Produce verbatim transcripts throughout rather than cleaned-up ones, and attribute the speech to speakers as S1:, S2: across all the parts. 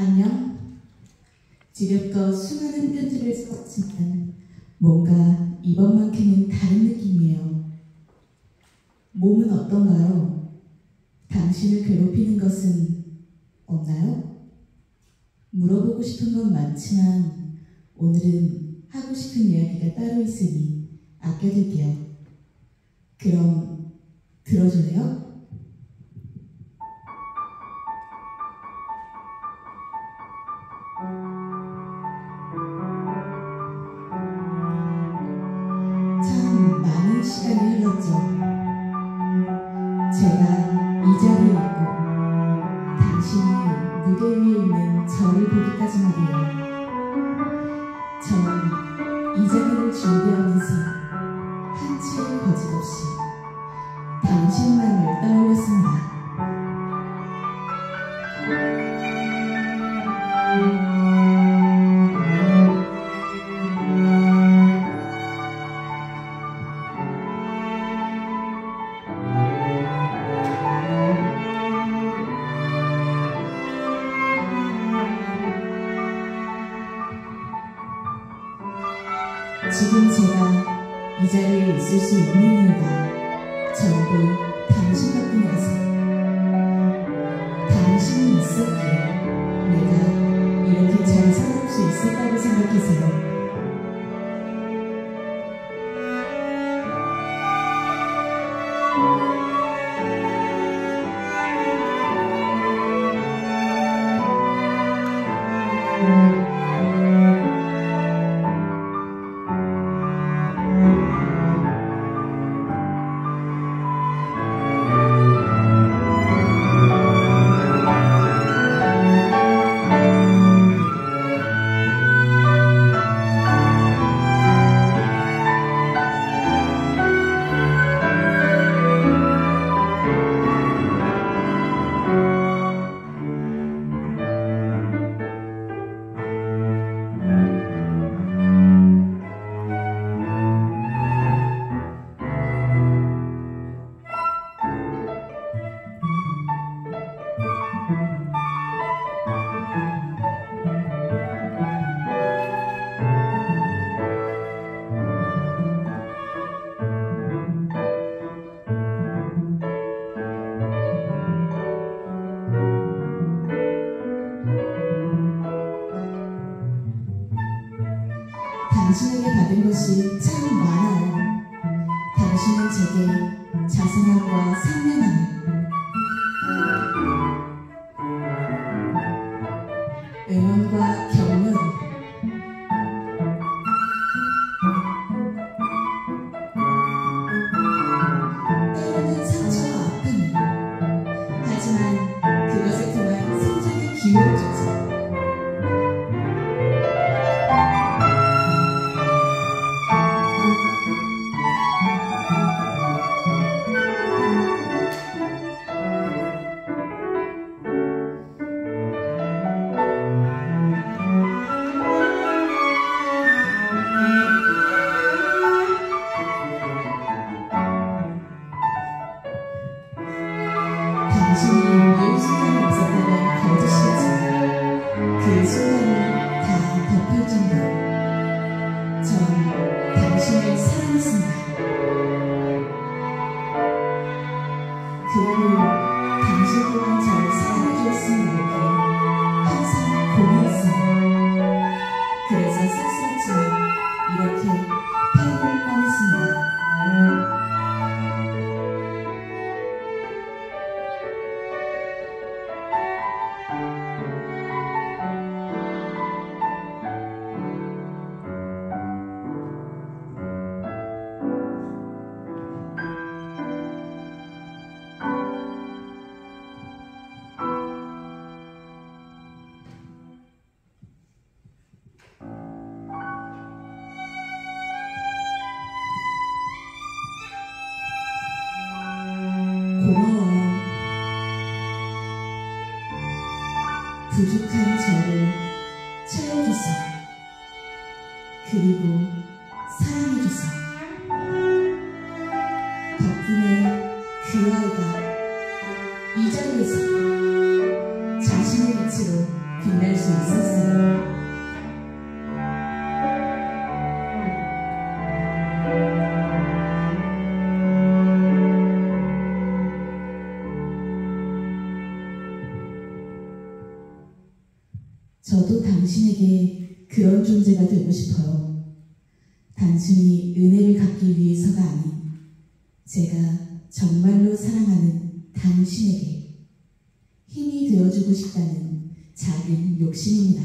S1: 안녕. 지금껏 수많은 편지를 썼지만 뭔가 이번만큼은 다른 느낌이에요. 몸은 어떤가요? 당신을 괴롭히는 것은 없나요? 물어보고 싶은 건 많지만 오늘은 하고 싶은 이야기가 따로 있으니 아껴둘게요. 그럼 들어줄래요? 참 많은 시간이 흘렀죠. 제가 이 자리에 있고 당신이 무대 위에 있는 저를 보기까지 말이에요. 전 이 자리를 준비하면서 한치의 거짓없이 당신만을 떠올렸습니다. 지금 제가 이 자리에 있을 수 있는 이유가 전부 당신 덕분이라서. 당신이 있었기에 내가 이렇게 잘 살아올 수 있었다고 생각해서요. 당신에게 받은 것이 참 많아요. 당신은 제게 자상함과 상냥함을, 응원과 격려를, 때로는 상처와 아픔을, 하지만 그것을 통한 성장의 기회를 줬죠. 당신이 이 순간이 없었다면 거짓이었지만 그 순간을 다 덮을 정도로 전 당신을 사랑했습니다. 그리고 당신 또한 저를 사랑해주었으면 이렇게 항상 고민했어요. 그래서 쑥스럽지만 이렇게 패를 꺼냈습니다. 고마워요. 부족한 저를 채워줘서, 그리고 사랑해줘서. 덕분에 그 아이가 이 자리에서 자신의 빛으로 빛날 저도 당신에게 그런 존재가 되고 싶어요. 단순히 은혜를 갚기 위해서가 아닌 제가 정말로 사랑하는 당신에게 힘이 되어주고 싶다는 작은 욕심입니다.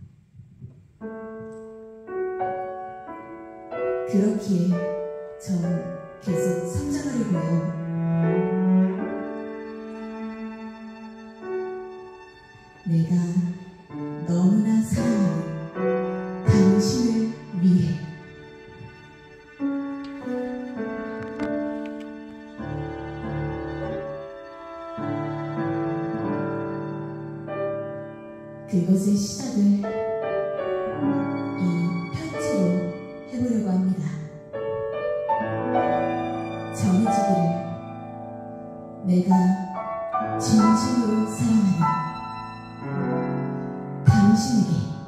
S1: 그렇기에 전 계속 성장하려고요. 내가 너무나 사랑하는 당신을 위해 그것의 시작을 이 편지로 해보려고 합니다. 전해지기를 내가 진심으로 사랑하는 당신에게